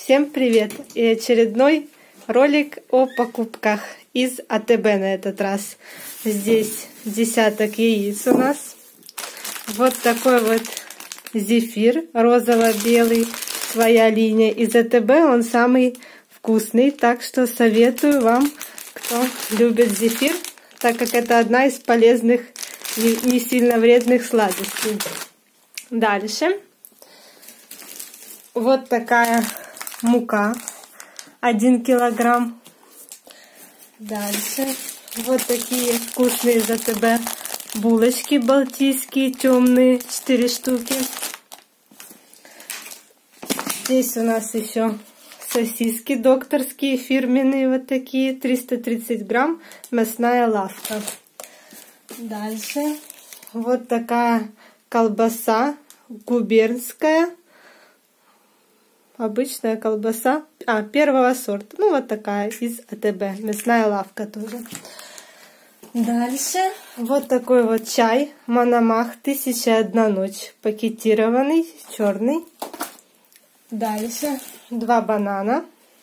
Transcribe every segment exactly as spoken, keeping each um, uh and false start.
Всем привет! И очередной ролик о покупках из АТБ на этот раз. Здесь десяток яиц у нас. Вот такой вот зефир розово-белый. Своя линия из АТБ. Он самый вкусный. Так что советую вам, кто любит зефир, так как это одна из полезных, не сильно вредных сладостей. Дальше. Вот такая мука. Один килограмм. Дальше. Вот такие вкусные из АТБ булочки балтийские, темные, четыре штуки. Здесь у нас еще сосиски докторские, фирменные, вот такие, триста тридцать грамм, мясная лавка. Дальше. Вот такая колбаса губернская. Обычная колбаса, а, первого сорта. Ну, вот такая из АТБ. Мясная лавка тоже. Дальше. Вот такой вот чай Мономах тысяча и одна ночь. Пакетированный, черный. Дальше. Два банана.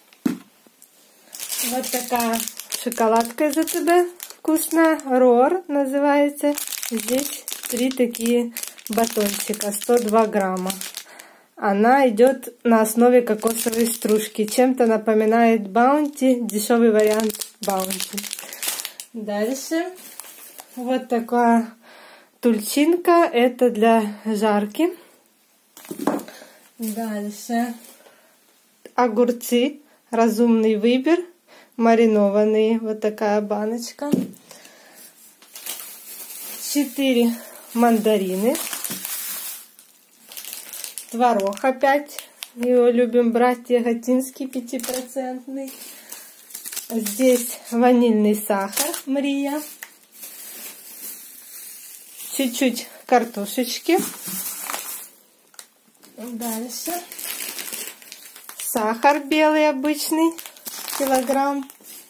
Вот такая шоколадка из АТБ. Вкусная. Рор называется. Здесь три такие батончика. сто два грамма. Она идет на основе кокосовой стружки. Чем-то напоминает Баунти, дешевый вариант Баунти. Дальше. Вот такая тульчинка. Это для жарки. Дальше. Огурцы. Разумный выбор. Маринованные. Вот такая баночка. Четыре мандарины. Творог опять. Его любим брать, яготинский пятипроцентный. Здесь ванильный сахар Мрия. Чуть-чуть картошечки. Дальше. Сахар белый обычный. Килограмм.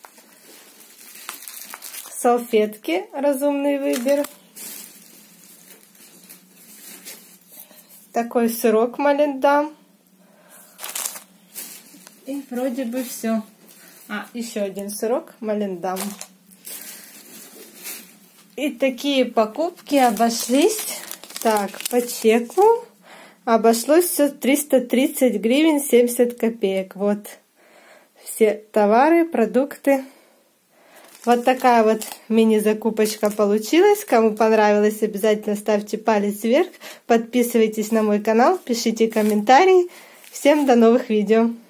Салфетки. Разумный выбор. Такой сырок Малиндам. И вроде бы все. А, еще один сырок Малиндам. И такие покупки обошлись. Так, по чеку обошлось все триста тридцать гривен семьдесят копеек. Вот все товары, продукты. Вот такая вот мини-закупочка получилась. Кому понравилось, обязательно ставьте палец вверх. Подписывайтесь на мой канал, пишите комментарии. Всем до новых видео.